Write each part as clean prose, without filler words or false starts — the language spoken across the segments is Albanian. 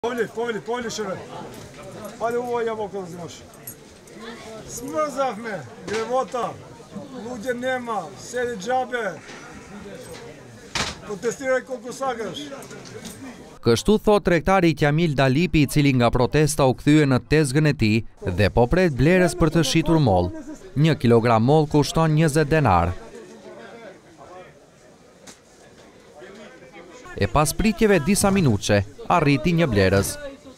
Poli shërë. Hajde uaj jam o këtë zimosh. Smë zafme, grevota, lugje nema, seri gjabe, protestire kokusakësh. Kështu thot tregtari Qamil Dalipi, i cili nga protesta u kthye në tezgën e tij dhe po pret blerës për të shitur moll. 1 kilogram moll kushton 20 denar. E pas pritjeve disa minutëshe, arriti një blerës.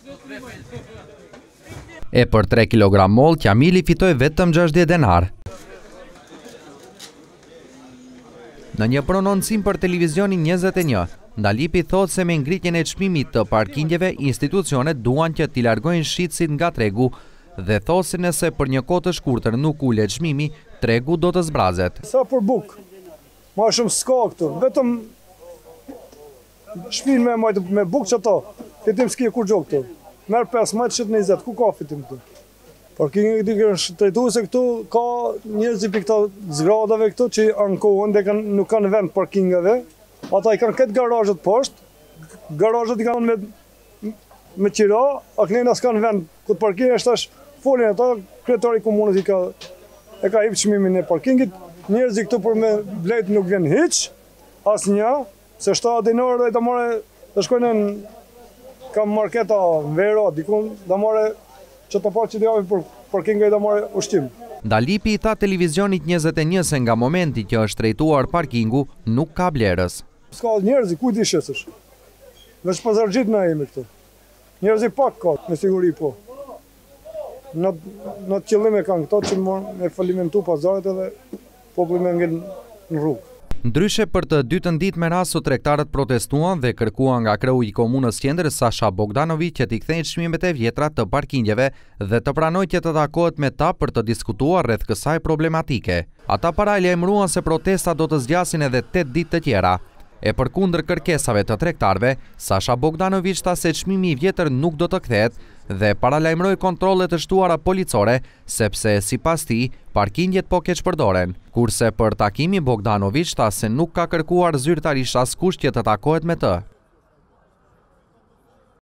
E për 3 kilogram moll, Qamili fitoi vetëm 60 denar. Në një prononcim për televizionin 21, Dalipi thot se me ngritjen e çmimit të parkingjeve, institucionet duan që t'i largojnë shitësit nga tregu dhe thot se nëse për një kohë të shkurtër nuk ulet çmimi, tregu do të zbrazet. Sa për buk, ma shumë s'ka këtu, vetëm shpinë me majtë me buk që ato, fitim s'ki kur gjo këtu. Merë 15 që të 20, ku ka fitim këtu? Parkingi këtu të rejtu se këtu ka njerëzi për këta zgradave këtu që ankohen dhe nuk kanë vend parkingave. Ata i kanë këtë garajët poshtë, garajët i kanë me qira, a kënejna s'kanë vend këtë parking, është tash folin ata, kryetari komunës e ka hip çmimin e parkingit, njerëzi këtu për me blejt nuk vjen hiq, as një, se 7 dinar dhe të more, të shkojnë në kam marketa Vero, dikun, dhe more që të pa që të javi për parkinga i dhe more ushqim. Dalipi i tha televizionit 21 se nga momenti që është drejtuar parkingu nuk ka blerës. S'ka njerëzi, kujt i shesësh? Veç pazargjit na jemi këtu. Njerëzi pak ka, me siguri po. Në të qëllime kanë këto që me falimentu pazaret edhe populli me ngel në rrugë. Ndryshe për të dytën ditë me radhë, tregtarët protestuan dhe kërkuan nga kreu i komunës Qendër Sasha Bogdanović që t'i kthejnë çmimet e vjetra të parkingjeve dhe të pranojë që të takohet me ta për të diskutuar rreth kësaj problematike. Ata paralajmëruan se protesta do të zgjasin edhe 8 ditë të tjera. E përkundër kërkesave të tregtarëve, Sasha Bogdanović tha se çmimi i vjetër nuk do të kthehet dhe paralajmëroi kontrolle të shtuara policore, sepse sipas tij parkingjet po keq përdoren. Kurse për takimin Bogdanović tha se nuk ka kërkuar zyrtarisht askush që të takohet me të.